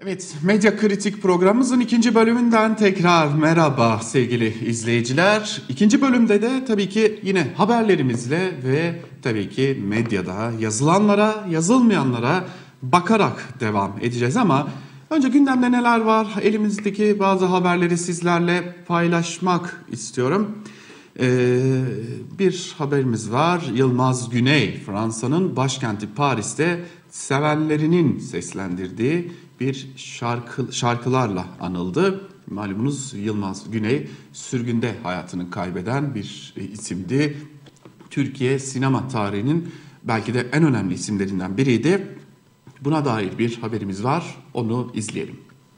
Evet, Medya Kritik programımızın ikinci bölümünden tekrar merhaba sevgili izleyiciler. İkinci bölümde de tabii ki yine haberlerimizle ve tabii ki medyada yazılanlara, yazılmayanlara bakarak devam edeceğiz ama önce gündemde neler var? Elimizdeki bazı haberleri sizlerle paylaşmak istiyorum. Bir haberimiz var. Yılmaz Güney, Fransa'nın başkenti Paris'te sevenlerinin seslendirdiği bir şarkılarla anıldı. Malumunuz Yılmaz Güney sürgünde hayatını kaybeden bir isimdi. Türkiye sinema tarihinin belki de en önemli isimlerinden biriydi. Buna dair bir haberimiz var. Onu izleyelim.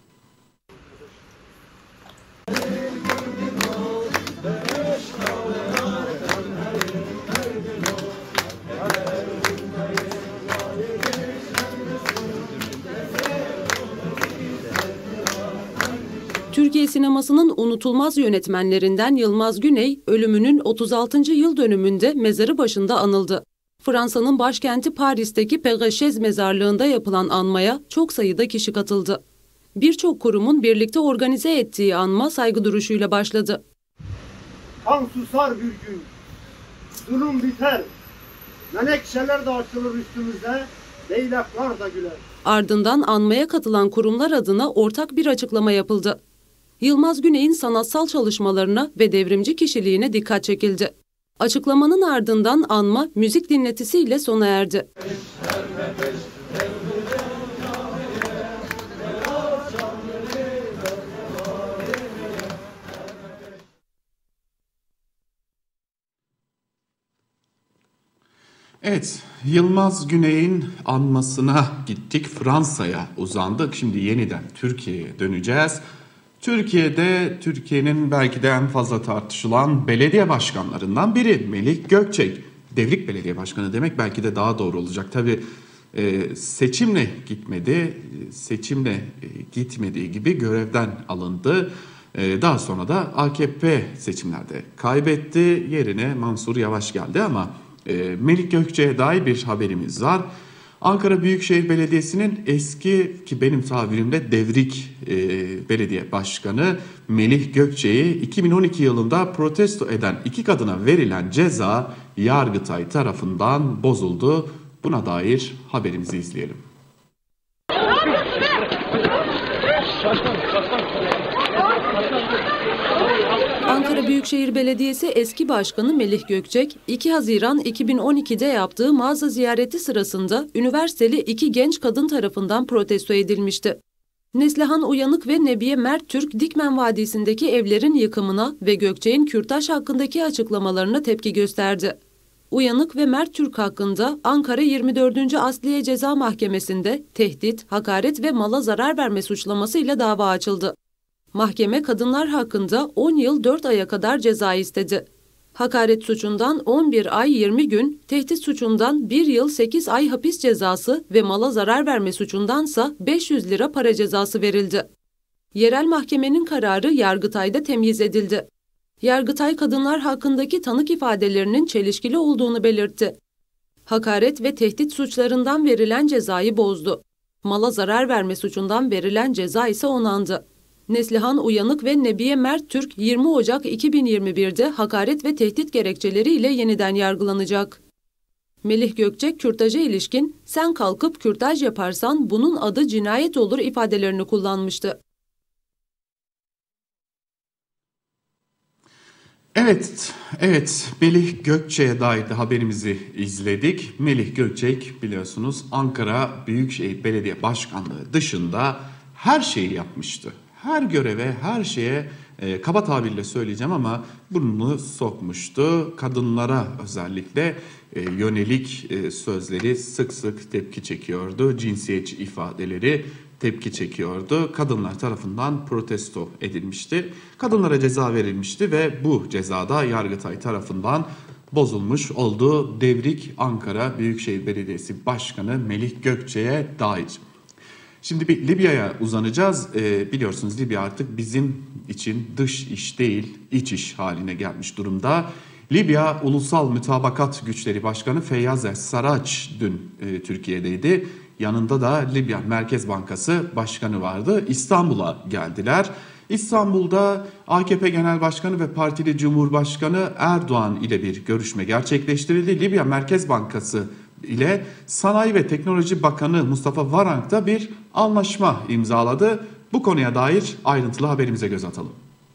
Türkiye sinemasının unutulmaz yönetmenlerinden Yılmaz Güney, ölümünün 36. yıl dönümünde mezarı başında anıldı. Fransa'nın başkenti Paris'teki Père Lachaise mezarlığında yapılan anmaya çok sayıda kişi katıldı. Birçok kurumun birlikte organize ettiği anma saygı duruşuyla başladı. Kan susar bir gün, zulüm biter, menekşeler de açılır üstümüzde, leylaklar da güler. Ardından anmaya katılan kurumlar adına ortak bir açıklama yapıldı. Yılmaz Güney'in sanatsal çalışmalarına ve devrimci kişiliğine dikkat çekildi. Açıklamanın ardından anma müzik dinletisiyle sona erdi. Evet, Yılmaz Güney'in anmasına gittik, Fransa'ya uzandık. Şimdi yeniden Türkiye'ye döneceğiz. Türkiye'nin belki de en fazla tartışılan belediye başkanlarından biri Melih Gökçek. Devrik Belediye Başkanı demek belki de daha doğru olacak. Tabii seçimle gitmediği gibi görevden alındı. Daha sonra da AKP seçimlerde kaybetti. Yerine Mansur Yavaş geldi ama Melih Gökçek'e dair bir haberimiz var. Ankara Büyükşehir Belediyesi'nin eski, ki benim tabirimle devrik belediye başkanı Melih Gökçek'i 2012 yılında protesto eden iki kadına verilen ceza Yargıtay tarafından bozuldu. Buna dair haberimizi izleyelim. Ankara Büyükşehir Belediyesi eski başkanı Melih Gökçek, 2 Haziran 2012'de yaptığı mağaza ziyareti sırasında üniversiteli iki genç kadın tarafından protesto edilmişti. Neslihan Uyanık ve Nebiye Mert Türk, Dikmen Vadisi'ndeki evlerin yıkımına ve Gökçek'in kürtaj hakkındaki açıklamalarına tepki gösterdi. Uyanık ve Mert Türk hakkında Ankara 24. Asliye Ceza Mahkemesi'nde tehdit, hakaret ve mala zarar verme suçlamasıyla dava açıldı. Mahkeme kadınlar hakkında 10 yıl 4 aya kadar ceza istedi. Hakaret suçundan 11 ay 20 gün, tehdit suçundan 1 yıl 8 ay hapis cezası ve mala zarar verme suçundansa 500 lira para cezası verildi. Yerel mahkemenin kararı Yargıtay'da temyiz edildi. Yargıtay kadınlar hakkındaki tanık ifadelerinin çelişkili olduğunu belirtti. Hakaret ve tehdit suçlarından verilen cezayı bozdu. Mala zarar verme suçundan verilen ceza ise onandı. Neslihan Uyanık ve Nebiye Mert Türk 20 Ocak 2021'de hakaret ve tehdit gerekçeleriyle yeniden yargılanacak. Melih Gökçek kürtaja ilişkin "sen kalkıp kürtaj yaparsan bunun adı cinayet olur" ifadelerini kullanmıştı. Evet, Melih Gökçek'e dair de haberimizi izledik. Melih Gökçek biliyorsunuz Ankara Büyükşehir Belediye Başkanlığı dışında her şeyi yapmıştı. Her göreve, her şeye kaba tabirle söyleyeceğim ama burnunu sokmuştu. Kadınlara özellikle yönelik sözleri sık sık tepki çekiyordu. Cinsiyetçi ifadeleri tepki çekiyordu. Kadınlar tarafından protesto edilmişti. Kadınlara ceza verilmişti ve bu cezada Yargıtay tarafından bozulmuş oldu. Devrik Ankara Büyükşehir Belediyesi Başkanı Melih Gökçek'e dair. Şimdi bir Libya'ya uzanacağız. Biliyorsunuz Libya artık bizim için dış iş değil, iç iş haline gelmiş durumda. Libya Ulusal Mütabakat Güçleri Başkanı Feyyaz Es-Sarraç dün Türkiye'deydi. Yanında da Libya Merkez Bankası Başkanı vardı. İstanbul'a geldiler. İstanbul'da AKP Genel Başkanı ve partili Cumhurbaşkanı Erdoğan ile bir görüşme gerçekleştirildi. Libya Merkez Bankası ile Sanayi ve Teknoloji Bakanı Mustafa Varank da bir anlaşma imzaladı. Bu konuya dair ayrıntılı haberimize göz atalım.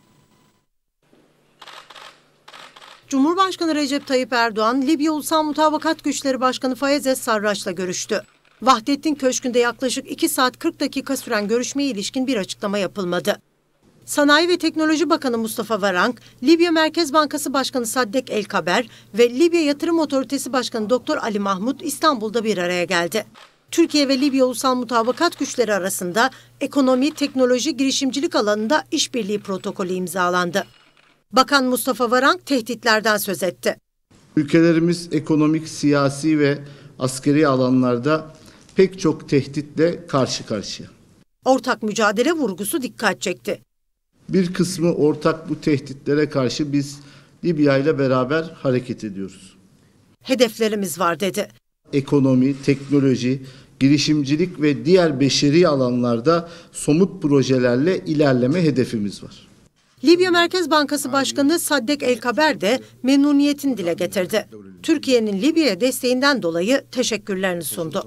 Cumhurbaşkanı Recep Tayyip Erdoğan, Libya Ulusal Mutabakat Güçleri Başkanı Fayez Es-Sarraç'la görüştü. Vahdettin Köşkü'nde yaklaşık 2 saat 40 dakika süren görüşmeye ilişkin bir açıklama yapılmadı. Sanayi ve Teknoloji Bakanı Mustafa Varank, Libya Merkez Bankası Başkanı Saddek El-Kaber ve Libya Yatırım Otoritesi Başkanı Doktor Ali Mahmut İstanbul'da bir araya geldi. Türkiye ve Libya Ulusal Mutabakat Güçleri arasında ekonomi, teknoloji, girişimcilik alanında işbirliği protokolü imzalandı. Bakan Mustafa Varank tehditlerden söz etti. Ülkelerimiz ekonomik, siyasi ve askeri alanlarda pek çok tehditle karşı karşıya. Ortak mücadele vurgusu dikkat çekti. Bir kısmı ortak bu tehditlere karşı biz Libya ile beraber hareket ediyoruz. Hedeflerimiz var dedi. Ekonomi, teknoloji, girişimcilik ve diğer beşeri alanlarda somut projelerle ilerleme hedefimiz var. Libya Merkez Bankası Başkanı Saddek El-Kaber de memnuniyetini dile getirdi. Türkiye'nin Libya'ya desteğinden dolayı teşekkürlerini sundu.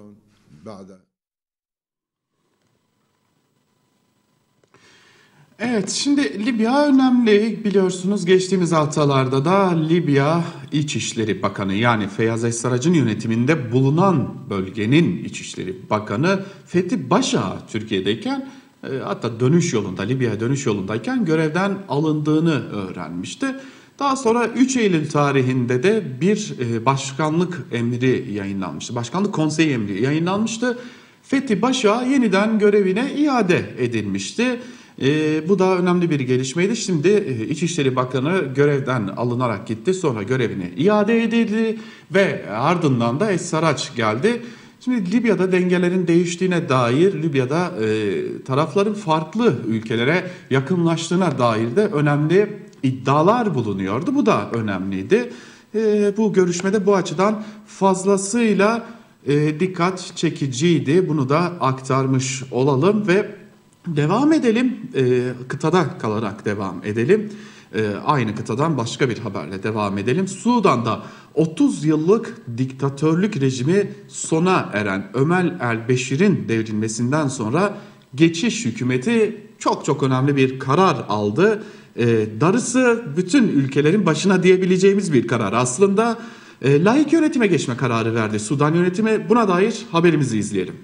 Evet, şimdi Libya önemli, biliyorsunuz. Geçtiğimiz haftalarda da Libya İçişleri Bakanı, yani Feyyaz Es-Sarrac'ın yönetiminde bulunan bölgenin İçişleri Bakanı Fethi Başa Türkiye'deyken, hatta Libya'ya dönüş yolundayken görevden alındığını öğrenmişti. Daha sonra 3 Eylül tarihinde de bir başkanlık emri yayınlanmıştı. Başkanlık konseyi emri yayınlanmıştı. Fethi Başa yeniden görevine iade edilmişti. Bu da önemli bir gelişmeydi. Şimdi İçişleri Bakanı görevden alınarak gitti. Sonra görevine iade edildi ve ardından da Es-Sarraç geldi. Şimdi Libya'da dengelerin değiştiğine dair, Libya'da tarafların farklı ülkelere yakınlaştığına dair de önemli iddialar bulunuyordu. Bu da önemliydi. Bu görüşmede bu açıdan fazlasıyla dikkat çekiciydi. Bunu da aktarmış olalım ve devam edelim. Kıtada kalarak devam edelim. Aynı kıtadan başka bir haberle devam edelim. Sudan'da 30 yıllık diktatörlük rejimi sona eren Ömer el-Beşir'in devrilmesinden sonra geçiş hükümeti çok önemli bir karar aldı. Darısı bütün ülkelerin başına diyebileceğimiz bir karar. Aslında laik yönetime geçme kararı verdi Sudan yönetimi. Buna dair haberimizi izleyelim.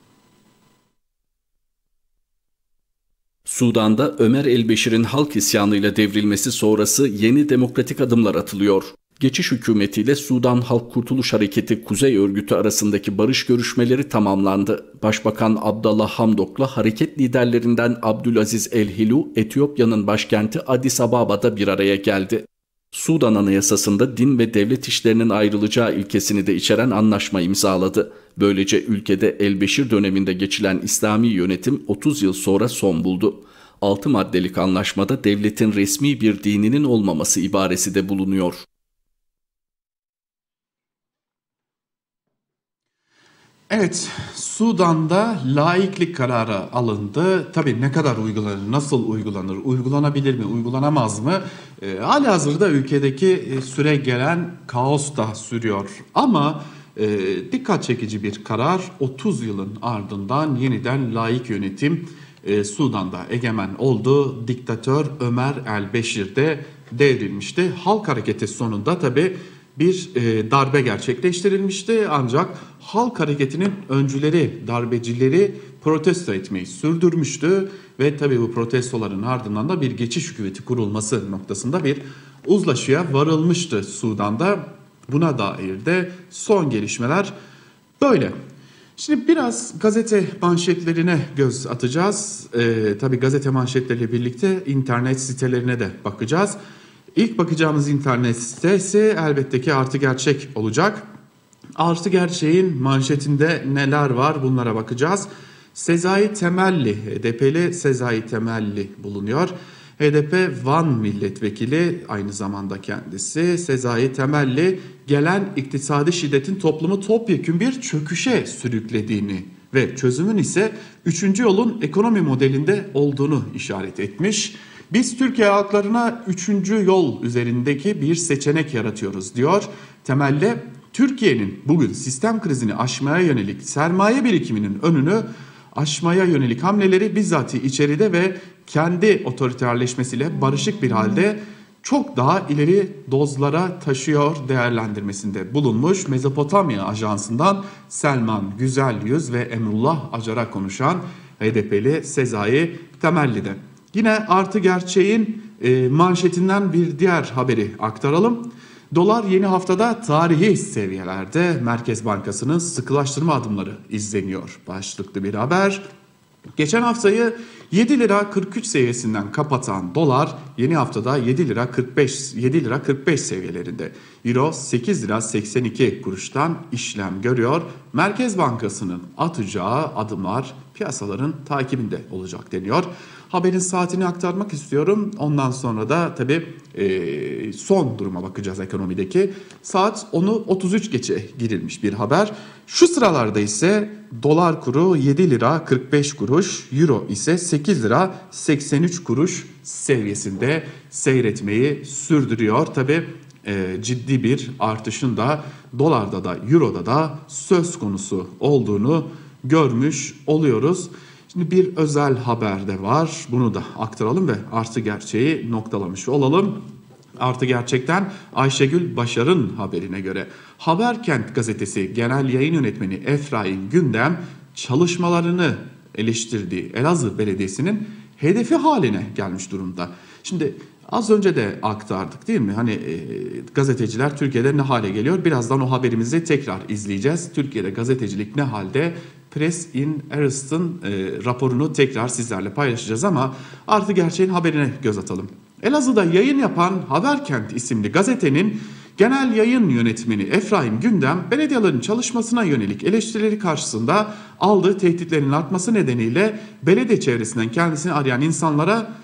Sudan'da Ömer el-Beşir'in halk isyanıyla devrilmesi sonrası yeni demokratik adımlar atılıyor. Geçiş hükümetiyle Sudan Halk Kurtuluş Hareketi Kuzey Örgütü arasındaki barış görüşmeleri tamamlandı. Başbakan Abdallah Hamdok'la hareket liderlerinden Abdülaziz El-Hilu, Etiyopya'nın başkenti Addis Ababa'da bir araya geldi. Sudan Anayasası'nda din ve devlet işlerinin ayrılacağı ilkesini de içeren anlaşma imzaladı. Böylece ülkede El-Beşir döneminde geçilen İslami yönetim 30 yıl sonra son buldu. 6 maddelik anlaşmada devletin resmi bir dininin olmaması ibaresi de bulunuyor. Evet, Sudan'da laiklik kararı alındı. Tabii ne kadar uygulanır, nasıl uygulanır, uygulanabilir mi, uygulanamaz mı? Halihazırda ülkedeki süre gelen kaos da sürüyor. Ama dikkat çekici bir karar, 30 yılın ardından yeniden laik yönetim Sudan'da egemen oldu. Diktatör Ömer el-Beşir'de devrilmişti. Halk hareketi sonunda tabii bir darbe gerçekleştirilmişti, ancak halk hareketinin öncüleri, darbecileri protesto etmeyi sürdürmüştü ve tabii bu protestoların ardından da bir geçiş hükümeti kurulması noktasında bir uzlaşıya varılmıştı Sudan'da. Buna dair de son gelişmeler böyle. Şimdi biraz gazete manşetlerine göz atacağız. Tabii gazete manşetleriyle birlikte internet sitelerine de bakacağız. İlk bakacağımız internet sitesi elbette ki Artı Gerçek olacak. Artı Gerçek'in manşetinde neler var, bunlara bakacağız. Sezai Temelli, HDP'li Sezai Temelli bulunuyor. HDP Van milletvekili, aynı zamanda kendisi Sezai Temelli, gelen iktisadi şiddetin toplumu topyekün bir çöküşe sürüklediğini ve çözümün ise 3. yolun ekonomi modelinde olduğunu işaret etmiş. Biz Türkiye halklarına 3. yol üzerindeki bir seçenek yaratıyoruz diyor. Temelde Türkiye'nin bugün sistem krizini aşmaya yönelik sermaye birikiminin önünü aşmaya yönelik hamleleri bizzati içeride ve kendi otoriterleşmesiyle barışık bir halde çok daha ileri dozlara taşıyor değerlendirmesinde bulunmuş. Mezopotamya Ajansı'ndan Selman Güzelyüz ve Emrullah Acar'a konuşan HDP'li Sezai Temelli'den. Yine Artı Gerçeğin manşetinden bir diğer haberi aktaralım. Dolar yeni haftada tarihi seviyelerde, Merkez Bankası'nın sıkılaştırma adımları izleniyor başlıklı bir haber. Geçen haftayı 7 lira 43 seviyesinden kapatan dolar yeni haftada 7 lira 45 seviyelerinde. Euro 8 lira 82 kuruştan işlem görüyor. Merkez Bankası'nın atacağı adımlar piyasaların takibinde olacak deniyor. Haberin saatini aktarmak istiyorum. Ondan sonra da tabii son duruma bakacağız ekonomideki. Saat 10'u 33 geçe girilmiş bir haber. Şu sıralarda ise dolar kuru 7 lira 45 kuruş, euro ise 8 lira 83 kuruş seviyesinde seyretmeyi sürdürüyor. Tabii ciddi bir artışın da dolarda da euroda da söz konusu olduğunu görmüş oluyoruz. Şimdi bir özel haber de var. Bunu da aktaralım ve Artı Gerçeği noktalamış olalım. Artı Gerçek'ten Ayşegül Başar'ın haberine göre Haberkent gazetesi genel yayın yönetmeni Efraim Gündem çalışmalarını eleştirdiği Elazığ Belediyesi'nin hedefi haline gelmiş durumda. Şimdi az önce de aktardık değil mi? Hani gazeteciler Türkiye'de ne hale geliyor? Birazdan o haberimizi tekrar izleyeceğiz. Türkiye'de gazetecilik ne halde? Press in Arrest'ın raporunu tekrar sizlerle paylaşacağız ama Artı Gerçeğin haberine göz atalım. Elazığ'da yayın yapan Haberkent isimli gazetenin genel yayın yönetmeni Efraim Gündem, belediyelerin çalışmasına yönelik eleştirileri karşısında aldığı tehditlerin artması nedeniyle belediye çevresinden kendisini arayan insanlara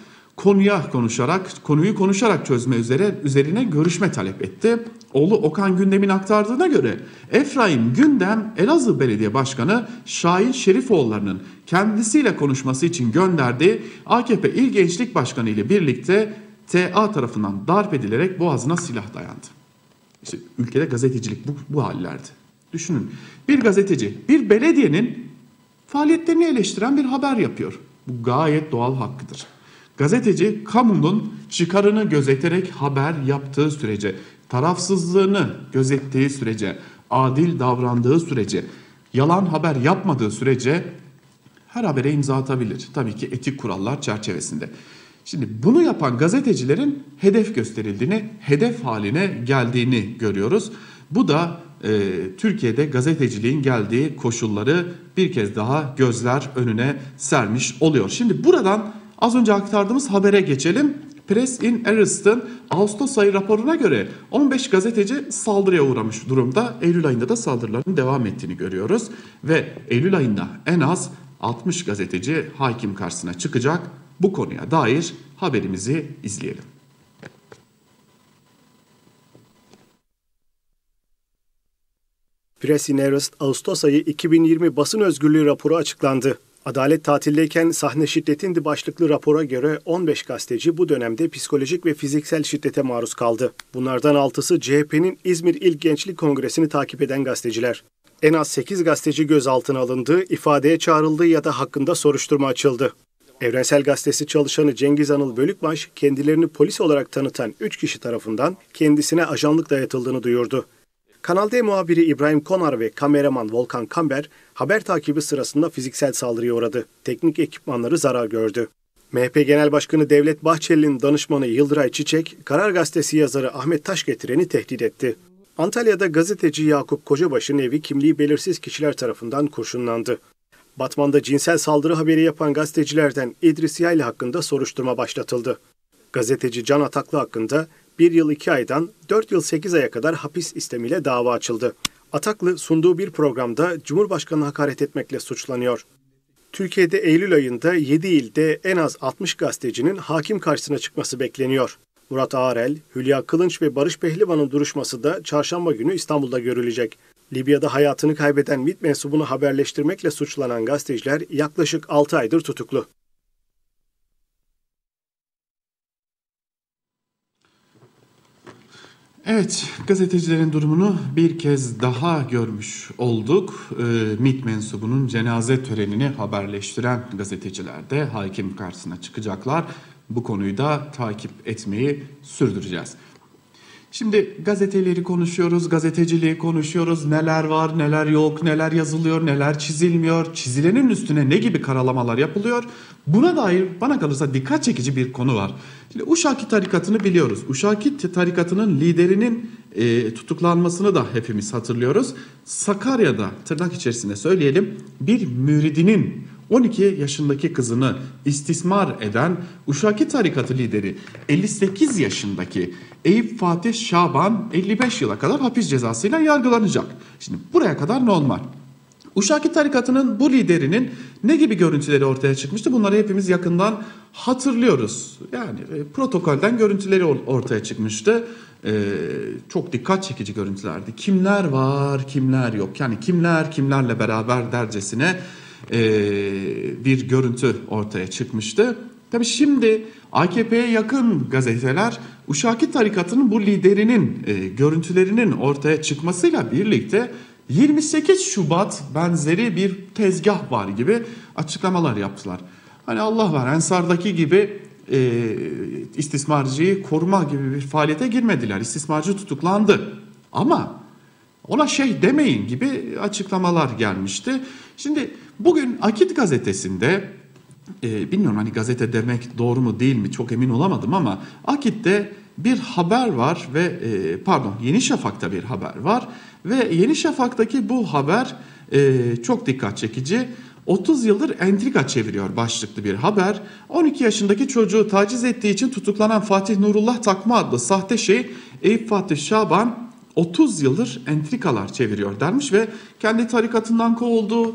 konuyu konuşarak çözme üzerine görüşme talep etti. Oğlu Okan Gündem'in aktardığına göre Efraim Gündem, Elazığ Belediye Başkanı Şahin Şerifoğulları'nın kendisiyle konuşması için gönderdiği AKP İl Gençlik Başkanı ile birlikte TA tarafından darp edilerek boğazına silah dayandı. İşte ülkede gazetecilik bu hallerde. Düşünün, bir gazeteci bir belediyenin faaliyetlerini eleştiren bir haber yapıyor. Bu gayet doğal hakkıdır. Gazeteci kamunun çıkarını gözeterek haber yaptığı sürece, tarafsızlığını gözettiği sürece, adil davrandığı sürece, yalan haber yapmadığı sürece her habere imza atabilir. Tabii ki etik kurallar çerçevesinde. Şimdi bunu yapan gazetecilerin hedef gösterildiğini, hedef haline geldiğini görüyoruz. Bu da Türkiye'de gazeteciliğin geldiği koşulları bir kez daha gözler önüne sermiş oluyor. Şimdi buradan az önce aktardığımız habere geçelim. Press in Arrest'ın Ağustos ayı raporuna göre 15 gazeteci saldırıya uğramış durumda. Eylül ayında da saldırıların devam ettiğini görüyoruz. Ve Eylül ayında en az 60 gazeteci hakim karşısına çıkacak. Bu konuya dair haberimizi izleyelim. Press in Arrest Ağustos ayı 2020 basın özgürlüğü raporu açıklandı. Adalet tatildeyken sahne şiddetindi başlıklı rapora göre 15 gazeteci bu dönemde psikolojik ve fiziksel şiddete maruz kaldı. Bunlardan 6'sı CHP'nin İzmir İl Gençlik Kongresi'ni takip eden gazeteciler. En az 8 gazeteci gözaltına alındı, ifadeye çağrıldı ya da hakkında soruşturma açıldı. Evrensel Gazetesi çalışanı Cengiz Anıl Bölükbaş, kendilerini polis olarak tanıtan 3 kişi tarafından kendisine ajanlık dayatıldığını duyurdu. Kanal D muhabiri İbrahim Konar ve kameraman Volkan Kamber, haber takibi sırasında fiziksel saldırıya uğradı. Teknik ekipmanları zarar gördü. MHP Genel Başkanı Devlet Bahçeli'nin danışmanı Yıldıray Çiçek, Karar Gazetesi yazarı Ahmet Taşgetiren'i tehdit etti. Antalya'da gazeteci Yakup Kocabaş'ın evi kimliği belirsiz kişiler tarafından kurşunlandı. Batman'da cinsel saldırı haberi yapan gazetecilerden İdris Yaylı hakkında soruşturma başlatıldı. Gazeteci Can Ataklı hakkında 1 yıl 2 aydan 4 yıl 8 aya kadar hapis istemiyle dava açıldı. Ataklı sunduğu bir programda Cumhurbaşkanı'na hakaret etmekle suçlanıyor. Türkiye'de Eylül ayında 7 ilde en az 60 gazetecinin hakim karşısına çıkması bekleniyor. Murat Ağarel, Hülya Kılınç ve Barış Pehlivan'ın duruşması da çarşamba günü İstanbul'da görülecek. Libya'da hayatını kaybeden MİT mensubunu haberleştirmekle suçlanan gazeteciler yaklaşık 6 aydır tutuklu. Evet, gazetecilerin durumunu bir kez daha görmüş olduk. MİT mensubunun cenaze törenini haberleştiren gazeteciler de hakim karşısına çıkacaklar. Bu konuyu da takip etmeyi sürdüreceğiz. Şimdi gazeteleri konuşuyoruz, gazeteciliği konuşuyoruz. Neler var, neler yok, neler yazılıyor, neler çizilmiyor. Çizilenin üstüne ne gibi karalamalar yapılıyor? Buna dair bana kalırsa dikkat çekici bir konu var. Şimdi Uşaki tarikatını biliyoruz. Uşaki tarikatının liderinin tutuklanmasını da hepimiz hatırlıyoruz. Sakarya'da, tırnak içerisinde söyleyelim, bir müridinin 12 yaşındaki kızını istismar eden Uşaki tarikatı lideri 58 yaşındaki Eyüp Fatih Şaban 55 yıla kadar hapis cezasıyla yargılanacak. Şimdi buraya kadar normal. Uşaki tarikatının bu liderinin ne gibi görüntüleri ortaya çıkmıştı? Bunları hepimiz yakından hatırlıyoruz. Yani protokolden görüntüleri ortaya çıkmıştı. Çok dikkat çekici görüntülerdi. Kimler var, kimler yok. Yani kimler kimlerle beraber dercesine bir görüntü ortaya çıkmıştı. Tabii şimdi AKP'ye yakın gazeteler Uşaki tarikatının bu liderinin görüntülerinin ortaya çıkmasıyla birlikte 28 Şubat benzeri bir tezgah var gibi açıklamalar yaptılar. Hani Allah var, Ensar'daki gibi istismarcıyı koruma gibi bir faaliyete girmediler. İstismarcı tutuklandı ama ona şey demeyin gibi açıklamalar gelmişti. Şimdi bugün Akit gazetesinde bilmiyorum hani gazete demek doğru mu değil mi çok emin olamadım ama Akit'te bir haber var ve Yeni Şafak'ta bir haber var ve Yeni Şafak'taki bu haber çok dikkat çekici. 30 yıldır entrika çeviriyor başlıklı bir haber. 12 yaşındaki çocuğu taciz ettiği için tutuklanan Fatih Nurullah Takma adlı sahte Eyüp Fatih Şaban 30 yıldır entrikalar çeviriyor dermiş ve kendi tarikatından kovuldu,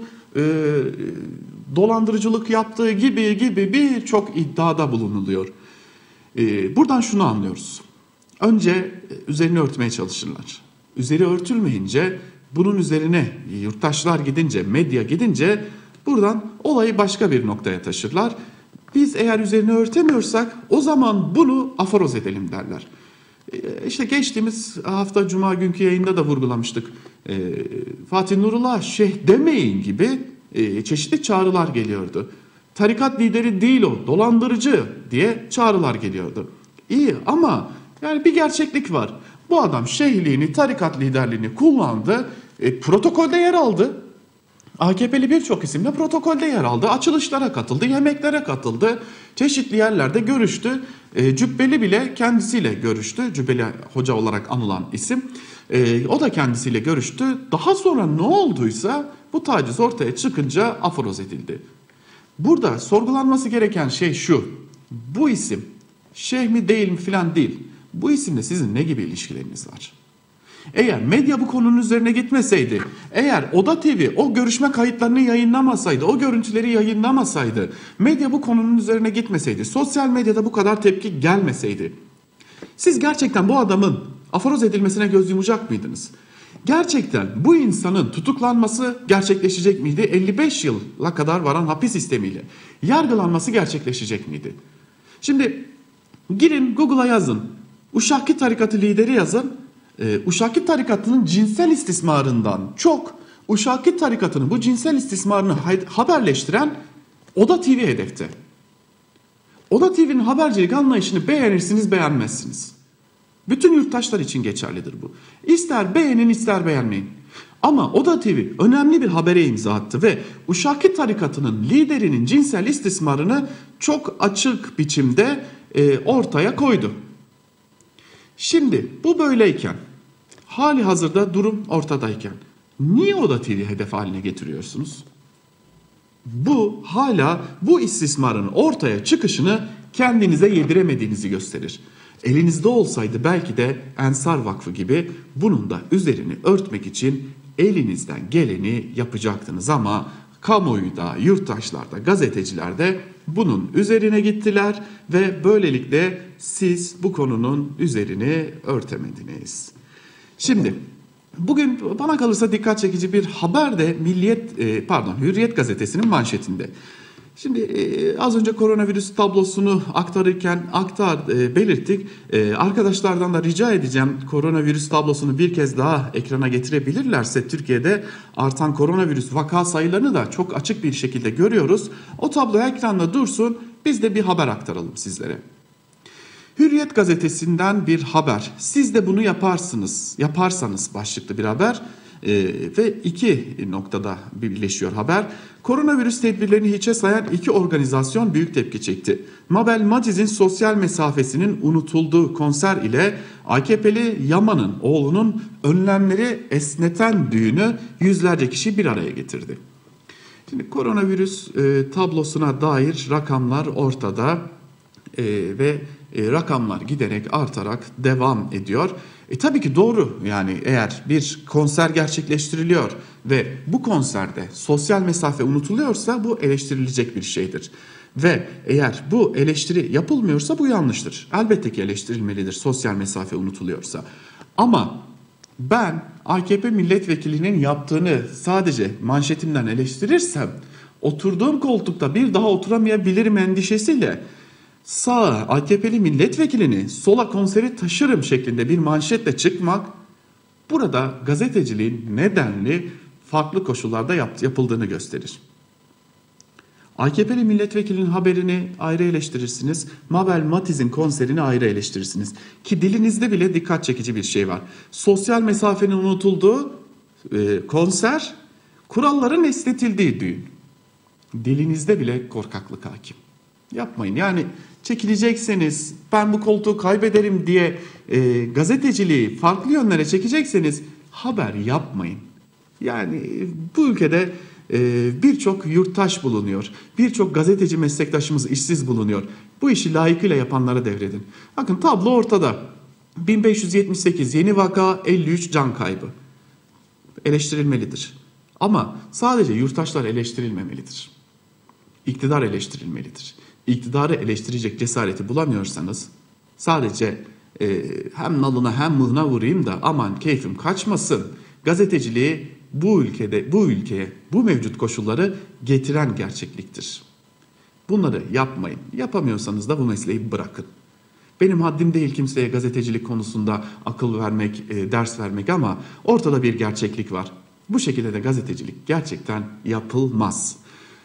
dolandırıcılık yaptığı gibi birçok iddiada bulunuluyor. Buradan şunu anlıyoruz. Önce üzerini örtmeye çalışırlar. Üzeri örtülmeyince bunun üzerine yurttaşlar gidince, medya gidince buradan olayı başka bir noktaya taşırlar. Biz eğer üzerini örtemiyorsak o zaman bunu aforoz edelim derler. İşte geçtiğimiz hafta Cuma günkü yayında da vurgulamıştık. Fatih Nurullah şeyh demeyin gibi çeşitli çağrılar geliyordu. Tarikat lideri değil o, dolandırıcı diye çağrılar geliyordu. İyi ama yani bir gerçeklik var. Bu adam şeyhliğini, tarikat liderliğini kullandı, protokolde yer aldı. AKP'li birçok isimle protokolde yer aldı. Açılışlara katıldı, yemeklere katıldı. Çeşitli yerlerde görüştü. Cübbeli bile kendisiyle görüştü. Cübbeli hoca olarak anılan isim. O da kendisiyle görüştü. Daha sonra ne olduysa bu taciz ortaya çıkınca aforoz edildi. Burada sorgulanması gereken şey şu. Bu isim şeyh mi değil mi filan değil. Bu isimle sizin ne gibi ilişkileriniz var? Eğer medya bu konunun üzerine gitmeseydi, eğer Oda TV o görüşme kayıtlarını yayınlamasaydı, o görüntüleri yayınlamasaydı, medya bu konunun üzerine gitmeseydi, sosyal medyada bu kadar tepki gelmeseydi, siz gerçekten bu adamın aforoz edilmesine göz yumacak mıydınız? Gerçekten bu insanın tutuklanması gerçekleşecek miydi? 55 yıla kadar varan hapis sistemiyle yargılanması gerçekleşecek miydi? Şimdi girin Google'a yazın, Uşaki tarikatı lideri yazın. Uşaki tarikatının cinsel istismarından çok Uşaki tarikatının bu cinsel istismarını haberleştiren Oda TV hedefte. Oda TV'nin habercilik anlayışını beğenirsiniz beğenmezsiniz. Bütün yurttaşlar için geçerlidir bu. İster beğenin ister beğenmeyin. Ama Oda TV önemli bir habere imza attı ve Uşaki tarikatının liderinin cinsel istismarını çok açık biçimde ortaya koydu. Şimdi bu böyleyken, hali hazırda durum ortadayken niye Oda TV hedef haline getiriyorsunuz? Bu hala bu istismarın ortaya çıkışını kendinize yediremediğinizi gösterir. Elinizde olsaydı belki de Ensar Vakfı gibi bunun da üzerini örtmek için elinizden geleni yapacaktınız ama kamuoyu da, yurttaşlar da, gazeteciler de bunun üzerine gittiler ve böylelikle siz bu konunun üzerini örtemediniz. Şimdi Bugün bana kalırsa dikkat çekici bir haber de Hürriyet gazetesinin manşetinde. Şimdi az önce koronavirüs tablosunu aktarırken belirttik. Arkadaşlardan da rica edeceğim, koronavirüs tablosunu bir kez daha ekrana getirebilirlerse Türkiye'de artan koronavirüs vaka sayılarını da çok açık bir şekilde görüyoruz. O tablo ekranda dursun, biz de bir haber aktaralım sizlere. Hürriyet gazetesinden bir haber. Siz de bunu yaparsanız başlıklı bir haber ve iki noktada birleşiyor haber. Koronavirüs tedbirlerini hiçe sayan iki organizasyon büyük tepki çekti. Mabel Matiz'in sosyal mesafesinin unutulduğu konser ile AKP'li Yaman'ın oğlunun önlemleri esneten düğünü yüzlerce kişi bir araya getirdi. Şimdi koronavirüs tablosuna dair rakamlar ortada ve rakamlar giderek artarak devam ediyor. Tabii ki doğru, yani eğer bir konser gerçekleştiriliyor ve bu konserde sosyal mesafe unutuluyorsa bu eleştirilecek bir şeydir. Ve eğer bu eleştiri yapılmıyorsa bu yanlıştır. Elbette ki eleştirilmelidir sosyal mesafe unutuluyorsa. Ama ben AKP milletvekilinin yaptığını sadece manşetimden eleştirirsem oturduğum koltukta bir daha oturamayabilirim endişesiyle sağa AKP'li milletvekilini sola konseri taşırım şeklinde bir manşetle çıkmak burada gazeteciliğin nedenli farklı koşullarda yapıldığını gösterir. AKP'li milletvekilinin haberini ayrı eleştirirsiniz, Mabel Matiz'in konserini ayrı eleştirirsiniz. Ki dilinizde bile dikkat çekici bir şey var. Sosyal mesafenin unutulduğu konser, kuralların esnetildiği düğün. Dilinizde bile korkaklık hakim. Yapmayın. Yani çekilecekseniz, ben bu koltuğu kaybederim diye gazeteciliği farklı yönlere çekecekseniz haber yapmayın. Yani bu ülkede birçok yurttaş bulunuyor. Birçok gazeteci meslektaşımız işsiz bulunuyor. Bu işi layıkıyla yapanlara devredin. Bakın tablo ortada. 1578 yeni vaka, 53 can kaybı. Eleştirilmelidir. Ama sadece yurttaşlar eleştirilmemelidir. İktidar eleştirilmelidir. İktidarı eleştirecek cesareti bulamıyorsanız sadece hem nalına hem mıhına vurayım da aman keyfim kaçmasın. Gazeteciliği bu ülkeye bu mevcut koşulları getiren gerçekliktir. Bunları yapmayın. Yapamıyorsanız da bu mesleği bırakın. Benim haddim değil kimseye gazetecilik konusunda akıl vermek, ders vermek ama ortada bir gerçeklik var. Bu şekilde de gazetecilik gerçekten yapılmaz.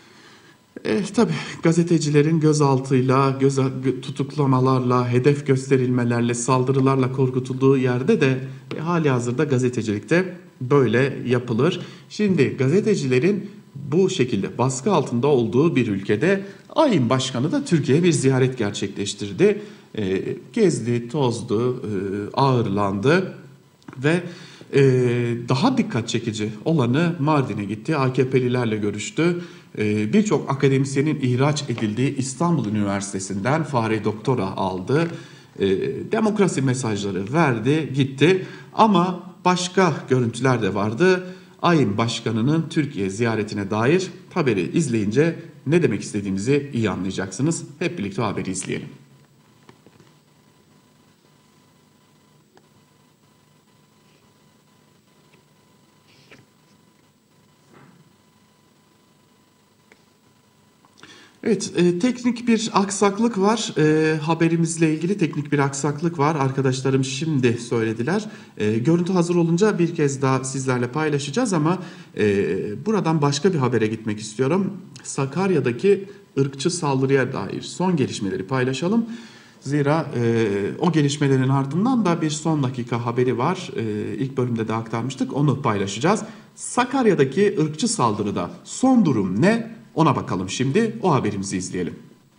Tabii gazetecilerin gözaltıyla, tutuklamalarla, hedef gösterilmelerle, saldırılarla korkutulduğu yerde de hali hazırda gazetecilikte böyle yapılır. Şimdi gazetecilerin bu şekilde baskı altında olduğu bir ülkede AİM Başkanı da Türkiye'ye bir ziyaret gerçekleştirdi. Gezdi, tozdu, ağırlandı ve daha dikkat çekici olanı Mardin'e gitti. AKP'lilerle görüştü. Birçok akademisyenin ihraç edildiği İstanbul Üniversitesi'nden Fahri Doktora aldı. Demokrasi mesajları verdi, gitti. Ama başka görüntüler de vardı. AİM Başkanı'nın Türkiye ziyaretine dair haberi izleyince ne demek istediğimizi iyi anlayacaksınız. Hep birlikte haberi izleyelim. Evet, teknik bir aksaklık var. Haberimizle ilgili teknik bir aksaklık var. Arkadaşlarım şimdi söylediler. Görüntü hazır olunca bir kez daha sizlerle paylaşacağız ama buradan başka bir habere gitmek istiyorum. Sakarya'daki ırkçı saldırıya dair son gelişmeleri paylaşalım. Zira o gelişmelerin ardından da bir son dakika haberi var. İlk bölümde de aktarmıştık, onu paylaşacağız. Sakarya'daki ırkçı saldırıda son durum ne? Ona bakalım şimdi, o haberimizi izleyelim.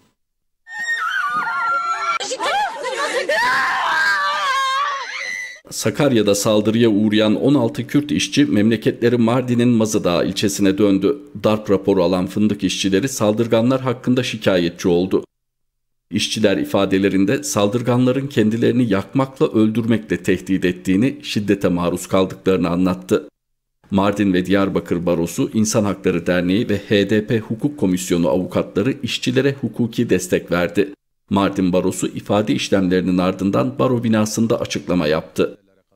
Sakarya'da saldırıya uğrayan 16 Kürt işçi memleketleri Mardin'in Mazıdağ ilçesine döndü. Darp raporu alan fındık işçileri saldırganlar hakkında şikayetçi oldu. İşçiler ifadelerinde saldırganların kendilerini yakmakla öldürmekle tehdit ettiğini, şiddete maruz kaldıklarını anlattı. Mardin ve Diyarbakır Barosu, İnsan Hakları Derneği ve HDP Hukuk Komisyonu avukatları işçilere hukuki destek verdi. Mardin Barosu ifade işlemlerinin ardından baro binasında açıklama yaptı.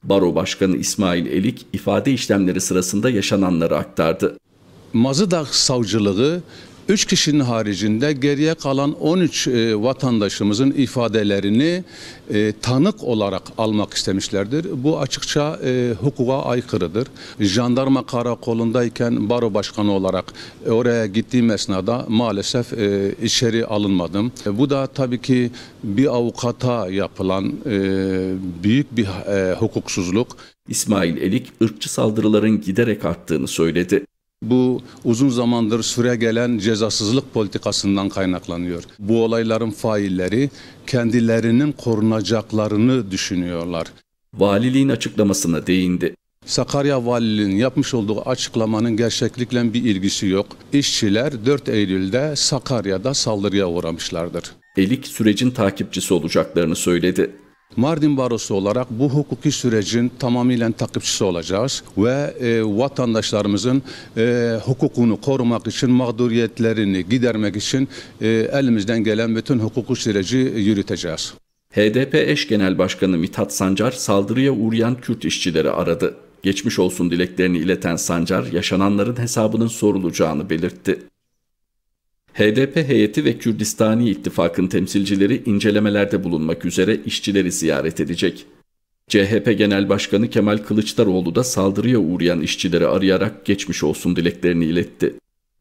Baro Başkanı İsmail Elik ifade işlemleri sırasında yaşananları aktardı. Mazıdağ Savcılığı 3 kişinin haricinde geriye kalan 13 vatandaşımızın ifadelerini tanık olarak almak istemişlerdir. Bu açıkça hukuka aykırıdır. Jandarma karakolundayken baro başkanı olarak oraya gittiğim esnada maalesef içeri alınmadım. Bu da tabii ki bir avukata yapılan büyük bir hukuksuzluk. İsmail Elik ırkçı saldırıların giderek arttığını söyledi. Bu uzun zamandır süregelen cezasızlık politikasından kaynaklanıyor. Bu olayların failleri kendilerinin korunacaklarını düşünüyorlar. Valiliğin açıklamasına değindi. Sakarya Valiliğinin yapmış olduğu açıklamanın gerçeklikle bir ilgisi yok. İşçiler 4 Eylül'de Sakarya'da saldırıya uğramışlardır. Elik sürecin takipçisi olacaklarını söyledi. Mardin Barosu olarak bu hukuki sürecin tamamıyla takipçisi olacağız ve vatandaşlarımızın hukukunu korumak için, mağduriyetlerini gidermek için elimizden gelen bütün hukuki süreci yürüteceğiz. HDP eş genel başkanı Mithat Sancar saldırıya uğrayan Kürt işçileri aradı. Geçmiş olsun dileklerini ileten Sancar, yaşananların hesabının sorulacağını belirtti. HDP heyeti ve Kürdistani İttifak'ın temsilcileri incelemelerde bulunmak üzere işçileri ziyaret edecek. CHP Genel Başkanı Kemal Kılıçdaroğlu da saldırıya uğrayan işçileri arayarak geçmiş olsun dileklerini iletti.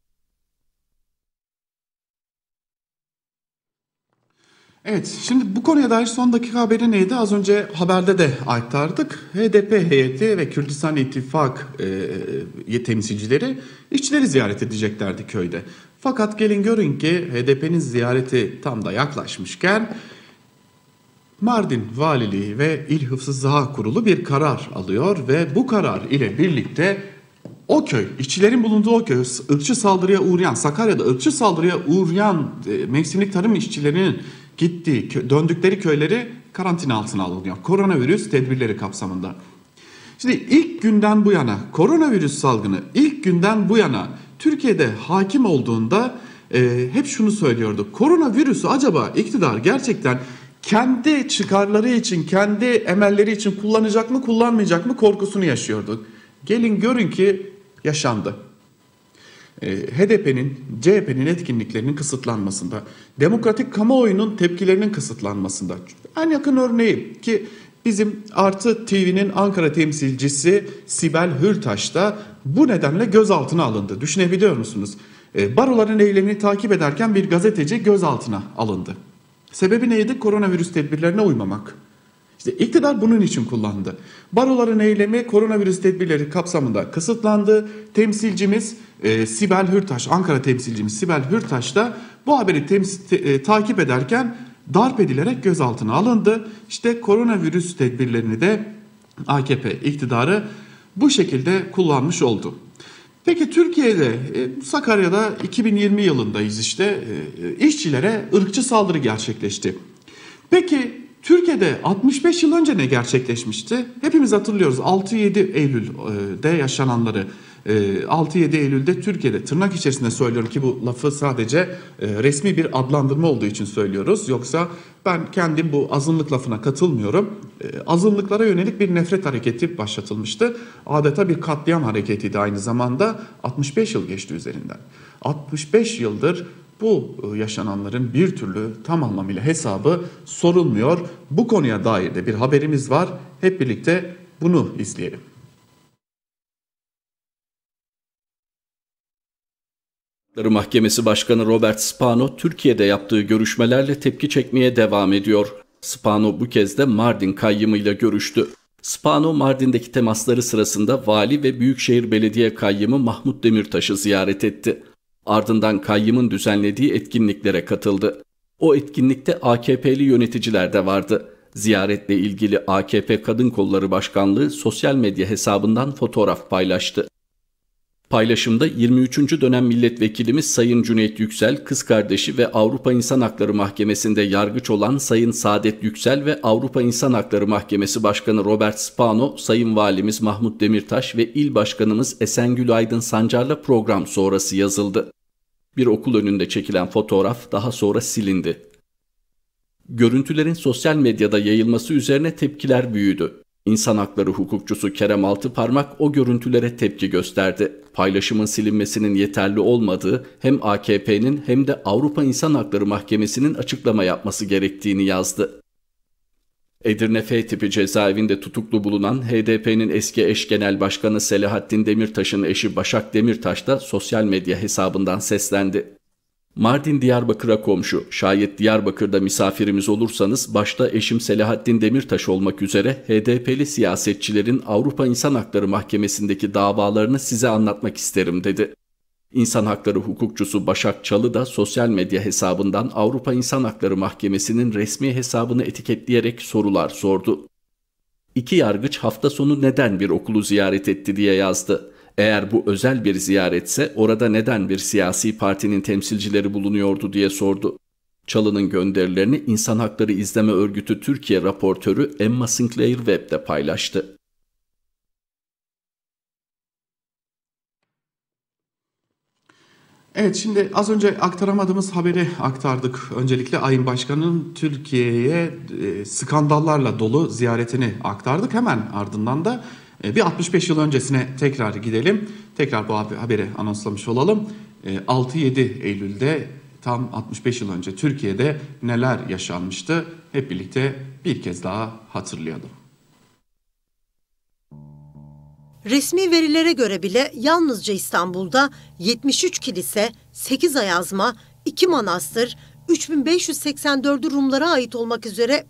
Evet, şimdi bu konuya dair son dakika haberi neydi? Az önce haberde de aktardık. HDP heyeti ve Kürdistan İttifak temsilcileri işçileri ziyaret edeceklerdi köyde. Fakat gelin görün ki HDP'nin ziyareti tam da yaklaşmışken Mardin Valiliği ve İl Hıfzı Saha Kurulu bir karar alıyor ve bu karar ile birlikte o köy, işçilerin bulunduğu o köy, ırkçı saldırıya uğrayan, Sakarya'da ırkçı saldırıya uğrayan mevsimlik tarım işçilerinin gittiği, döndükleri köyleri karantina altına alınıyor. Koronavirüs tedbirleri kapsamında. Şimdi ilk günden bu yana, koronavirüs salgını ilk günden bu yana Türkiye'de hakim olduğunda hep şunu söylüyordu. Koronavirüsü acaba iktidar gerçekten kendi çıkarları için, kendi emelleri için kullanacak mı, kullanmayacak mı korkusunu yaşıyordu. Gelin görün ki yaşandı. HDP'nin, CHP'nin etkinliklerinin kısıtlanmasında, demokratik kamuoyunun tepkilerinin kısıtlanmasında. En yakın örneği ki bizim Artı TV'nin Ankara temsilcisi Sibel Hürtaş da bu nedenle gözaltına alındı. Düşünebiliyor musunuz? Baroların eylemini takip ederken bir gazeteci gözaltına alındı. Sebebi neydi? Koronavirüs tedbirlerine uymamak. İşte iktidar bunun için kullandı. Baroların eylemi koronavirüs tedbirleri kapsamında kısıtlandı. Temsilcimiz Sibel Hürtaş, Ankara temsilcimiz Sibel Hürtaş da bu haberi takip ederken darp edilerek gözaltına alındı. İşte koronavirüs tedbirlerini de AKP iktidarı bu şekilde kullanmış oldu. Peki Türkiye'de Sakarya'da 2020 yılındayız işte işçilere ırkçı saldırı gerçekleşti. Peki Türkiye'de 65 yıl önce ne gerçekleşmişti? Hepimiz hatırlıyoruz 6-7 Eylül'de yaşananları. 6-7 Eylül'de Türkiye'de, tırnak içerisinde söylüyorum ki bu lafı sadece resmi bir adlandırma olduğu için söylüyoruz. Yoksa ben kendim bu azınlık lafına katılmıyorum. Azınlıklara yönelik bir nefret hareketi başlatılmıştı. Adeta bir katliam hareketiydi aynı zamanda. 65 yıl geçti üzerinden. 65 yıldır bu yaşananların bir türlü tam anlamıyla hesabı sorulmuyor. Bu konuya dair de bir haberimiz var. Hep birlikte bunu izleyelim. Mahkemesi Başkanı Robert Spano, Türkiye'de yaptığı görüşmelerle tepki çekmeye devam ediyor. Spano bu kez de Mardin kayyımıyla görüştü. Spano, Mardin'deki temasları sırasında Vali ve Büyükşehir Belediye Kayyımı Mahmut Demirtaş'ı ziyaret etti. Ardından kayyımın düzenlediği etkinliklere katıldı. O etkinlikte AKP'li yöneticiler de vardı. Ziyaretle ilgili AKP Kadın Kolları Başkanlığı sosyal medya hesabından fotoğraf paylaştı. Paylaşımda 23. dönem milletvekilimiz Sayın Cüneyt Yüksel, kız kardeşi ve Avrupa İnsan Hakları Mahkemesi'nde yargıç olan Sayın Saadet Yüksel ve Avrupa İnsan Hakları Mahkemesi Başkanı Robert Spano, Sayın Valimiz Mahmut Demirtaş ve İl Başkanımız Esengül Aydın Sancar'la program sonrası yazıldı. Bir okul önünde çekilen fotoğraf daha sonra silindi. Görüntülerin sosyal medyada yayılması üzerine tepkiler büyüdü. İnsan hakları hukukçusu Kerem Altıparmak o görüntülere tepki gösterdi. Paylaşımın silinmesinin yeterli olmadığı, hem AKP'nin hem de Avrupa İnsan Hakları Mahkemesi'nin açıklama yapması gerektiğini yazdı. Edirne F tipi cezaevinde tutuklu bulunan HDP'nin eski eş genel başkanı Selahattin Demirtaş'ın eşi Başak Demirtaş da sosyal medya hesabından seslendi. Mardin Diyarbakır'a komşu, şayet Diyarbakır'da misafirimiz olursanız başta eşim Selahattin Demirtaş olmak üzere HDP'li siyasetçilerin Avrupa İnsan Hakları Mahkemesi'ndeki davalarını size anlatmak isterim dedi. İnsan hakları hukukçusu Başak Çalı da sosyal medya hesabından Avrupa İnsan Hakları Mahkemesi'nin resmi hesabını etiketleyerek sorular sordu. İki yargıç hafta sonu neden bir okulu ziyaret etti diye yazdı. Eğer bu özel bir ziyaretse orada neden bir siyasi partinin temsilcileri bulunuyordu diye sordu. Çalı'nın gönderilerini İnsan Hakları İzleme Örgütü Türkiye raportörü Emma Sinclair Webb'de paylaştı. Evet, şimdi az önce aktaramadığımız haberi aktardık. Öncelikle Ayın Başkanı'nın Türkiye'ye skandallarla dolu ziyaretini aktardık. Hemen ardından da bir 65 yıl öncesine tekrar gidelim. Tekrar bu haberi anonslamış olalım. 6-7 Eylül'de tam 65 yıl önce Türkiye'de neler yaşanmıştı? Hep birlikte bir kez daha hatırlayalım. Resmi verilere göre bile yalnızca İstanbul'da 73 kilise, 8 ayazma, 2 manastır, 3584'ü Rumlara ait olmak üzere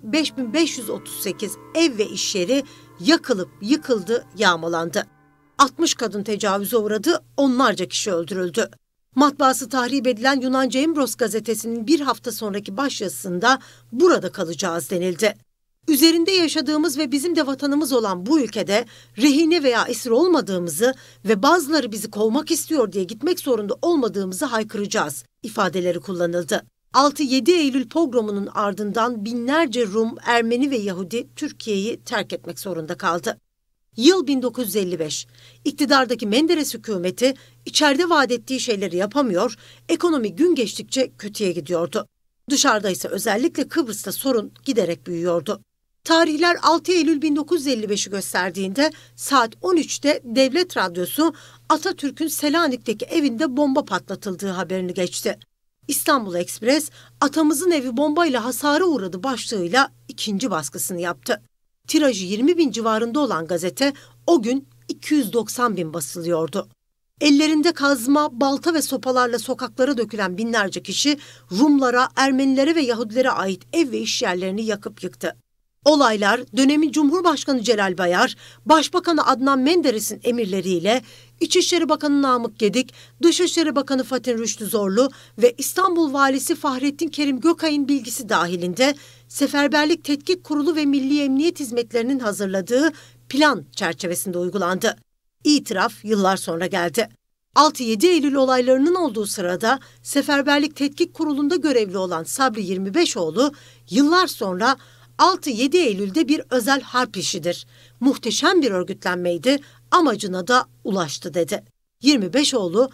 5538 ev ve iş yeri yakılıp yıkıldı, yağmalandı. 60 kadın tecavüze uğradı, onlarca kişi öldürüldü. Matbaası tahrip edilen Yunanca Embros gazetesinin bir hafta sonraki başyazısında burada kalacağız denildi. Üzerinde yaşadığımız ve bizim de vatanımız olan bu ülkede rehine veya esir olmadığımızı ve bazıları bizi kovmak istiyor diye gitmek zorunda olmadığımızı haykıracağız ifadeleri kullanıldı. 6-7 Eylül pogromunun ardından binlerce Rum, Ermeni ve Yahudi Türkiye'yi terk etmek zorunda kaldı. Yıl 1955. İktidardaki Menderes hükümeti içeride vaat ettiği şeyleri yapamıyor, ekonomi gün geçtikçe kötüye gidiyordu. Dışarıda ise özellikle Kıbrıs'ta sorun giderek büyüyordu. Tarihler 6 Eylül 1955'i gösterdiğinde saat 13'te Devlet Radyosu Atatürk'ün Selanik'teki evinde bomba patlatıldığı haberini geçti. İstanbul Ekspres, "Atamızın evi bombayla hasara uğradı" başlığıyla ikinci baskısını yaptı. Tirajı 20 bin civarında olan gazete o gün 290 bin basılıyordu. Ellerinde kazma, balta ve sopalarla sokaklara dökülen binlerce kişi Rumlara, Ermenilere ve Yahudilere ait ev ve iş yerlerini yakıp yıktı. Olaylar dönemin Cumhurbaşkanı Celal Bayar, Başbakanı Adnan Menderes'in emirleriyle İçişleri Bakanı Namık Gedik, Dışişleri Bakanı Fatih Rüştü Zorlu ve İstanbul Valisi Fahrettin Kerim Gökay'ın bilgisi dahilinde Seferberlik Tetkik Kurulu ve Milli Emniyet Hizmetlerinin hazırladığı plan çerçevesinde uygulandı. İtiraf yıllar sonra geldi. 6-7 Eylül olaylarının olduğu sırada Seferberlik Tetkik Kurulu'nda görevli olan Sabri 25oğlu yıllar sonra 6-7 Eylül'de bir özel harp işidir. Muhteşem bir örgütlenmeydi, amacına da ulaştı dedi. 25oğlu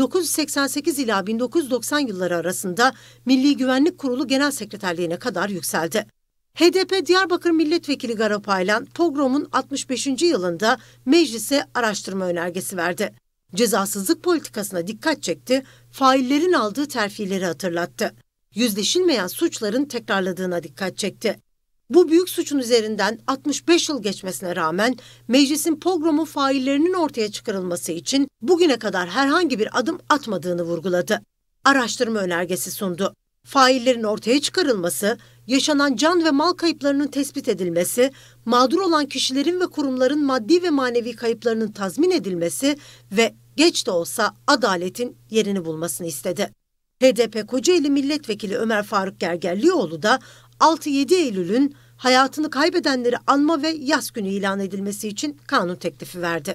1988 ila 1990 yılları arasında Milli Güvenlik Kurulu Genel Sekreterliğine kadar yükseldi. HDP Diyarbakır Milletvekili Garapaylan pogromun 65. yılında meclise araştırma önergesi verdi. Cezasızlık politikasına dikkat çekti, faillerin aldığı terfileri hatırlattı. Yüzleşilmeyen suçların tekrarladığına dikkat çekti. Bu büyük suçun üzerinden 65 yıl geçmesine rağmen meclisin pogromun faillerinin ortaya çıkarılması için bugüne kadar herhangi bir adım atmadığını vurguladı. Araştırma önergesi sundu. Faillerin ortaya çıkarılması, yaşanan can ve mal kayıplarının tespit edilmesi, mağdur olan kişilerin ve kurumların maddi ve manevi kayıplarının tazmin edilmesi ve geç de olsa adaletin yerini bulmasını istedi. HDP Kocaeli Milletvekili Ömer Faruk Gergerlioğlu da 6-7 Eylül'ün hayatını kaybedenleri anma ve yas günü ilan edilmesi için kanun teklifi verdi.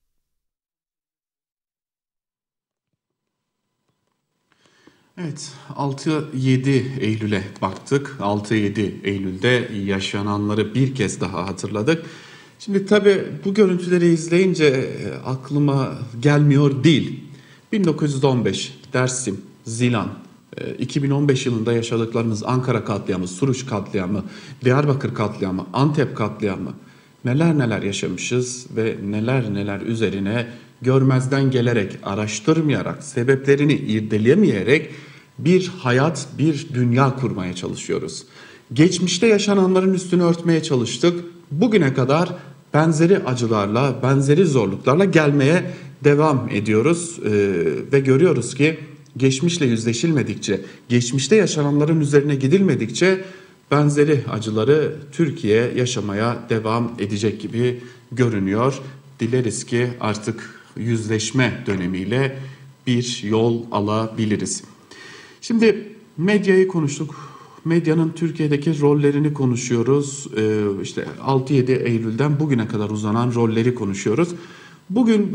Evet, 6-7 Eylül'e baktık. 6-7 Eylül'de yaşananları bir kez daha hatırladık. Şimdi tabii bu görüntüleri izleyince aklıma gelmiyor değil. 1915 Dersim, Zilan, 2015 yılında yaşadıklarımız Ankara katliamı, Suruç katliamı, Diyarbakır katliamı, Antep katliamı neler neler yaşamışız ve neler neler üzerine görmezden gelerek, araştırmayarak, sebeplerini irdeleyemeyerek bir hayat, bir dünya kurmaya çalışıyoruz. Geçmişte yaşananların üstünü örtmeye çalıştık. Bugüne kadar benzeri acılarla, benzeri zorluklarla gelmeye devam ediyoruz ve görüyoruz ki geçmişle yüzleşilmedikçe, geçmişte yaşananların üzerine gidilmedikçe benzeri acıları Türkiye yaşamaya devam edecek gibi görünüyor. Dileriz ki artık yüzleşme dönemiyle bir yol alabiliriz. Şimdi medyayı konuştuk. Medyanın Türkiye'deki rollerini konuşuyoruz. İşte 6-7 Eylül'den bugüne kadar uzanan rolleri konuşuyoruz. Bugün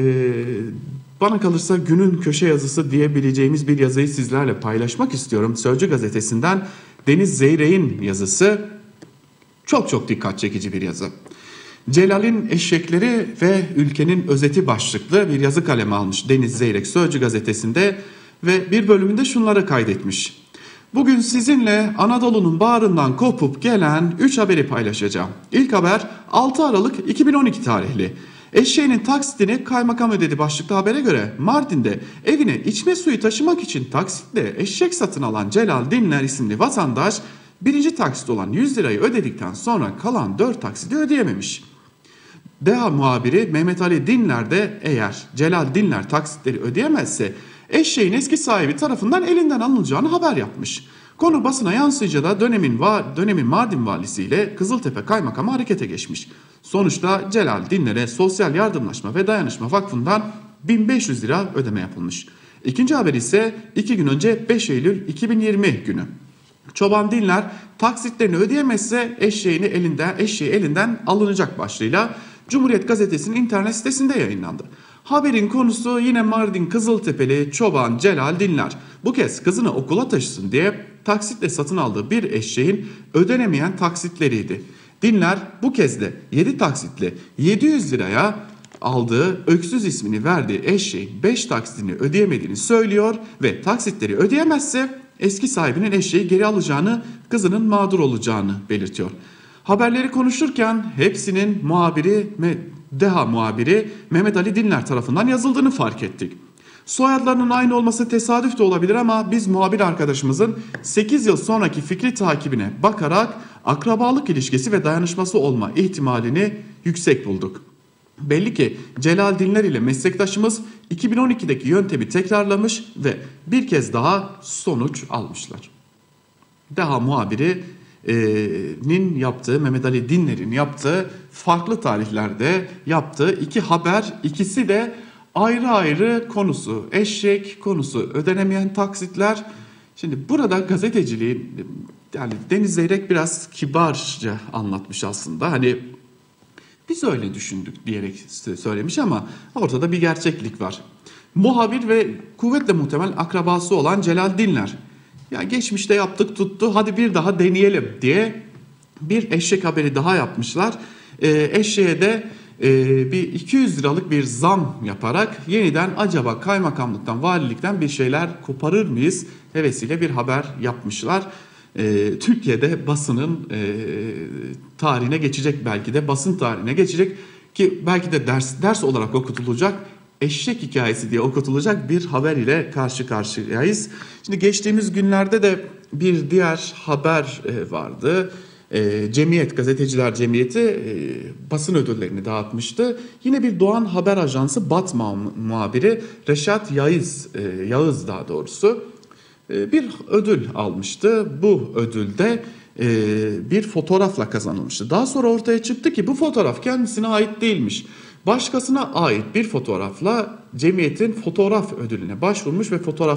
bana kalırsa günün köşe yazısı diyebileceğimiz bir yazıyı sizlerle paylaşmak istiyorum. Sözcü gazetesinden Deniz Zeyrek'in yazısı çok dikkat çekici bir yazı. Celal'in eşekleri ve ülkenin özeti başlıklı bir yazı kaleme almış Deniz Zeyrek Sözcü gazetesinde ve bir bölümünde şunları kaydetmiş. Bugün sizinle Anadolu'nun bağrından kopup gelen 3 haberi paylaşacağım. İlk haber 6 Aralık 2012 tarihli. Eşeğinin taksitini kaymakam ödedi başlıklı habere göre Mardin'de evine içme suyu taşımak için taksitle eşek satın alan Celal Dinler isimli vatandaş birinci taksit olan 100 lirayı ödedikten sonra kalan 4 taksiti ödeyememiş. DEHA muhabiri Mehmet Ali Dinler de eğer Celal Dinler taksitleri ödeyemezse eşeğin eski sahibi tarafından elinden alınacağını haber yapmış. Konu basına yansıyınca da dönemin Mardin valisiyle Kızıltepe Kaymakamı harekete geçmiş. Sonuçta Celal Dinler'e Sosyal Yardımlaşma ve Dayanışma Vakfı'ndan 1500 lira ödeme yapılmış. İkinci haber ise 2 gün önce 5 Eylül 2020 günü. Çoban Dinler taksitlerini ödeyemezse eşeği elinden alınacak başlığıyla Cumhuriyet Gazetesi'nin internet sitesinde yayınlandı. Haberin konusu yine Mardin Kızıltepeli çoban Celal Dinler. Bu kez kızını okula taşısın diye taksitle satın aldığı bir eşeğin ödenemeyen taksitleriydi. Dinler bu kez de 7 taksitle 700 liraya aldığı Öksüz ismini verdiği eşeğin 5 taksitini ödeyemediğini söylüyor ve taksitleri ödeyemezse eski sahibinin eşeği geri alacağını, kızının mağdur olacağını belirtiyor. Haberleri konuşurken hepsinin DEHA muhabiri Mehmet Ali Dinler tarafından yazıldığını fark ettik. Soyadlarının aynı olması tesadüf de olabilir ama biz muhabir arkadaşımızın 8 yıl sonraki fikri takibine bakarak akrabalık ilişkisi ve dayanışması olma ihtimalini yüksek bulduk. Belli ki Celal Dinler ile meslektaşımız 2012'deki yöntemi tekrarlamış ve bir kez daha sonuç almışlar. DEHA muhabirinin yaptığı, Mehmet Ali Dinler'in yaptığı farklı tarihlerde yaptığı 2 haber, ikisi de ayrı ayrı konusu eşek, konusu ödenemeyen taksitler. Şimdi burada gazeteciliği yani Deniz Zeyrek biraz kibarca anlatmış aslında. Hani biz öyle düşündük diyerek söylemiş ama ortada bir gerçeklik var. Muhabir ve kuvvetle muhtemel akrabası olan Celal Dinler. Ya geçmişte yaptık tuttu hadi bir daha deneyelim diye bir eşek haberi daha yapmışlar. Eşeğe de bir 200 liralık bir zam yaparak yeniden acaba kaymakamlıktan, valilikten bir şeyler koparır mıyız hevesiyle bir haber yapmışlar. Türkiye'de basının tarihine geçecek, belki de basın tarihine geçecek ki belki de ders olarak okutulacak, eşek hikayesi diye okutulacak bir haber ile karşı karşıyayız. Şimdi geçtiğimiz günlerde de bir diğer haber vardı. Cemiyet, Gazeteciler Cemiyeti basın ödüllerini dağıtmıştı. Yine bir Doğan Haber Ajansı Batman muhabiri Reşat Yağız daha doğrusu bir ödül almıştı. Bu ödülde bir fotoğrafla kazanılmıştı. Daha sonra ortaya çıktı ki bu fotoğraf kendisine ait değilmiş. Başkasına ait bir fotoğrafla Cemiyet'in fotoğraf ödülüne başvurmuş ve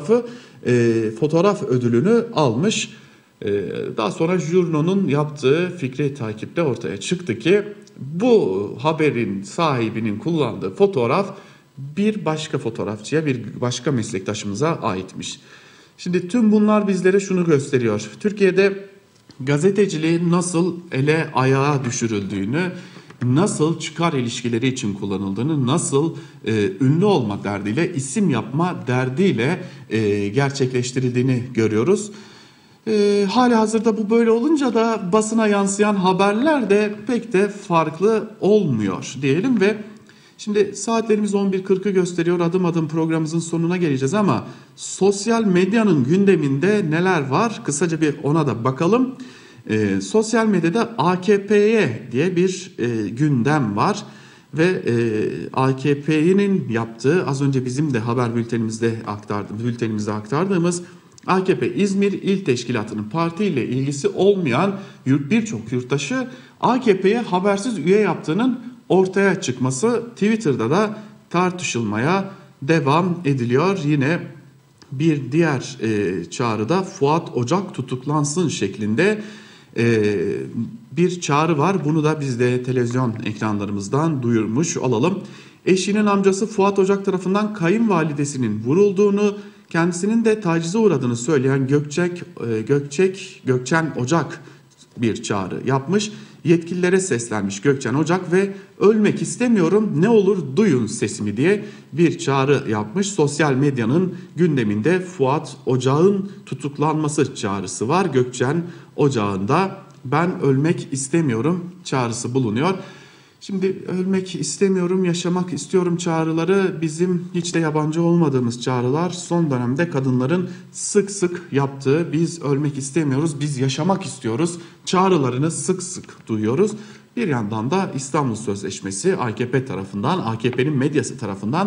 fotoğraf ödülünü almış. Daha sonra jurnonun yaptığı fikri takiple ortaya çıktı ki bu haberin sahibinin kullandığı fotoğraf bir başka fotoğrafçıya, bir başka meslektaşımıza aitmiş. Şimdi tüm bunlar bizlere şunu gösteriyor. Türkiye'de gazeteciliğin nasıl ele ayağa düşürüldüğünü, nasıl çıkar ilişkileri için kullanıldığını, nasıl ünlü olma derdiyle, isim yapma derdiyle gerçekleştirildiğini görüyoruz. Hali hazırda bu böyle olunca da basına yansıyan haberler de pek de farklı olmuyor diyelim ve şimdi saatlerimiz 11.40'ı gösteriyor. Adım adım programımızın sonuna geleceğiz ama sosyal medyanın gündeminde neler var? Kısaca bir ona da bakalım. Sosyal medyada AKP'ye diye bir gündem var ve AKP'nin yaptığı, az önce bizim de haber bültenimizde aktardığımız AKP İzmir İl Teşkilatı'nın partiyle ilgisi olmayan birçok yurttaşı AKP'ye habersiz üye yaptığının ortaya çıkması Twitter'da da tartışılmaya devam ediliyor. Yine bir diğer çağrıda Fuat Ocak tutuklansın şeklinde bir çağrı var. Bunu da biz de televizyon ekranlarımızdan duyurmuş olalım. Eşinin amcası Fuat Ocak tarafından kayınvalidesinin vurulduğunu, kendisinin de tacize uğradığını söyleyen Gökçen Ocak bir çağrı yapmış. Yetkililere seslenmiş Gökçen Ocak ve ölmek istemiyorum, ne olur duyun sesimi diye bir çağrı yapmış. Sosyal medyanın gündeminde Fuat Ocak'ın tutuklanması çağrısı var. Gökçen Ocak'ın da ben ölmek istemiyorum çağrısı bulunuyor. Şimdi ölmek istemiyorum, yaşamak istiyorum çağrıları bizim hiç de yabancı olmadığımız çağrılar. Son dönemde kadınların sık sık yaptığı biz ölmek istemiyoruz, biz yaşamak istiyoruz çağrılarını sık sık duyuyoruz. Bir yandan da İstanbul Sözleşmesi AKP tarafından, AKP'nin medyası tarafından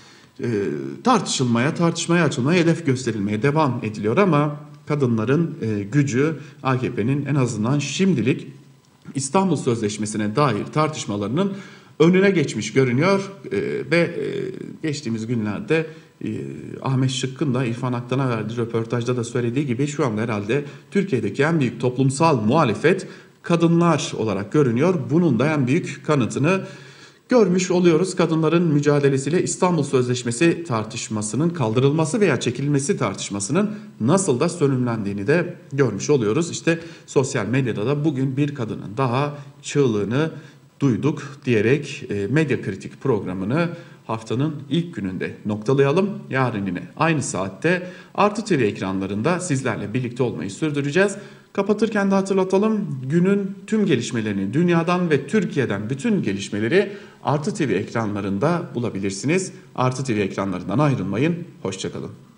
tartışmaya açılmaya, hedef gösterilmeye devam ediliyor ama kadınların gücü AKP'nin en azından şimdilik İstanbul Sözleşmesi'ne dair tartışmalarının önüne geçmiş görünüyor ve geçtiğimiz günlerde Ahmet Şıkkın da İrfan Aktan'a verdiği röportajda da söylediği gibi şu anda herhalde Türkiye'deki en büyük toplumsal muhalefet kadınlar olarak görünüyor. Bunun da en büyük kanıtını görmüş oluyoruz. Kadınların mücadelesiyle İstanbul Sözleşmesi tartışmasının kaldırılması veya çekilmesi tartışmasının nasıl da sönümlendiğini de görmüş oluyoruz. İşte sosyal medyada da bugün bir kadının daha çığlığını duyduk diyerek Medya Kritik programını haftanın ilk gününde noktalayalım. Yarın yine aynı saatte Artı TV ekranlarında sizlerle birlikte olmayı sürdüreceğiz. Kapatırken de hatırlatalım, günün tüm gelişmelerini, dünyadan ve Türkiye'den bütün gelişmeleri Artı TV ekranlarında bulabilirsiniz. Artı TV ekranlarından ayrılmayın, hoşça kalın.